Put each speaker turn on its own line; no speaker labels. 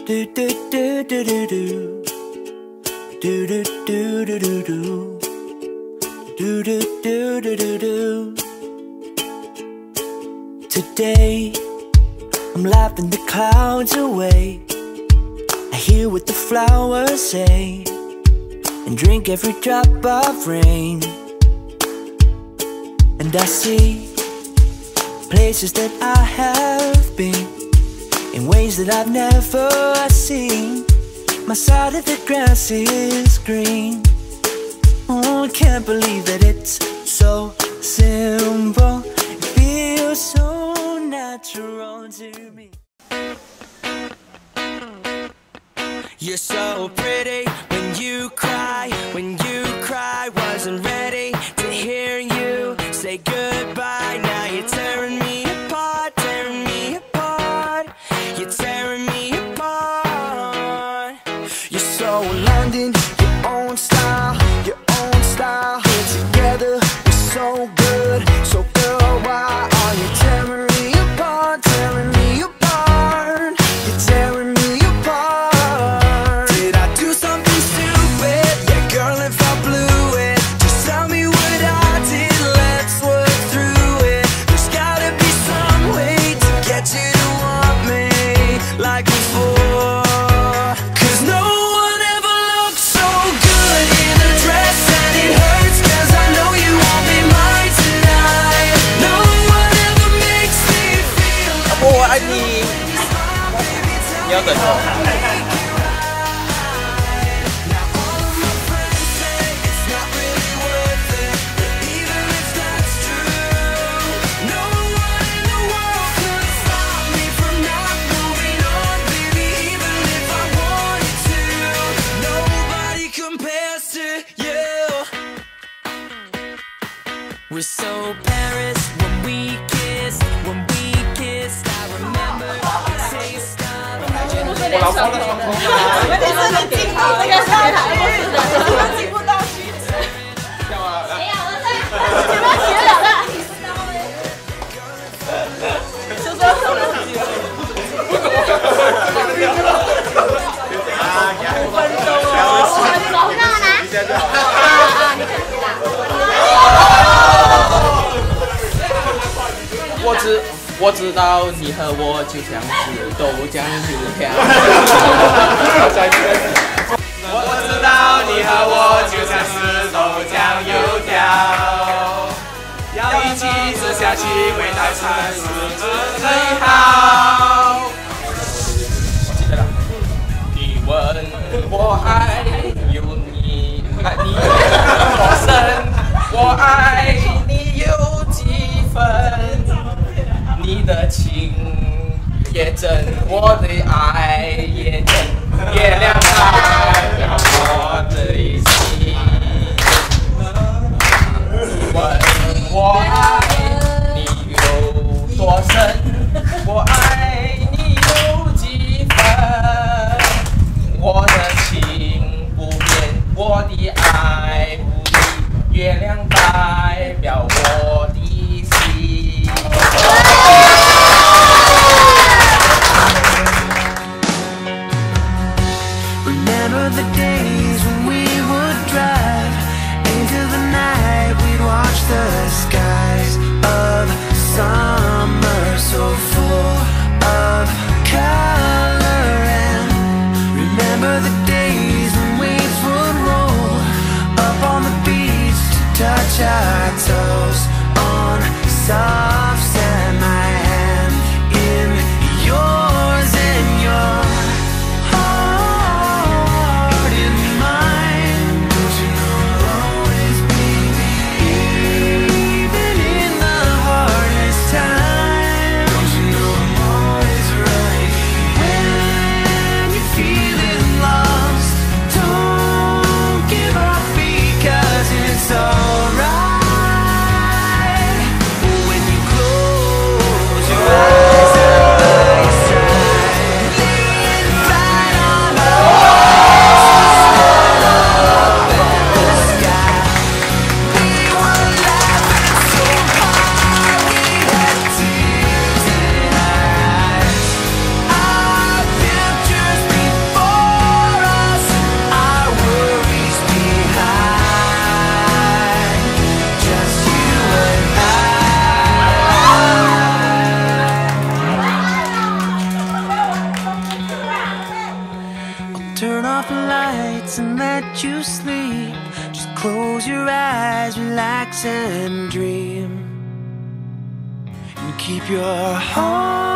Do do do do do do. Do do do do do do. Do do do do do do. Today I'm laughing the clouds away. I hear what the flowers say and drink every drop of rain. And I see places that I have been in ways that I've never seen. My side of the grass is green. Oh, I can't believe that it's so simple. It feels so natural to me. You're so pretty when you cry. When you cry, wasn't ready to hear you say goodbye. Now you're tearing me apart, tearing me apart. You're tearing me apart. You're so London, your own style, your own style. Here together, we're so good. So girl, why are you tearing me apart, tearing me apart? You're tearing me apart. Did I do something stupid? Yeah, girl, if I blew it, just tell me what I did. Let's work through it. There's gotta be some way to get you to want me like before. 'Cause no one ever looked so good in a dress, and it hurts 'cause I know you won't be mine tonight. No one ever makes me feel like
我爱你，你要等候。
We're so Paris when we kissed, when we kissed. I remember the taste of.
我老婆的床头。
问题是你进不这个上台，我进不到去。
干嘛？
哎呀，我在前面写了的。就说什么？5分钟哦。让我拿。你可以拿。
我知道你和我就像是豆浆油条。我知道你和我就像是豆浆油条，要一起吃下去，味道才是最好。我记得了。你问我爱有你，你多深？我爱你有几分？ 你的情也真，我的爱也真，月亮代表我的心。问我爱你有多深？我爱你有几分？我的情不变，我的爱不移，月亮代表我的心。
Remember the days when we were off the lights and let you sleep. Just close your eyes, relax and dream, and keep your heart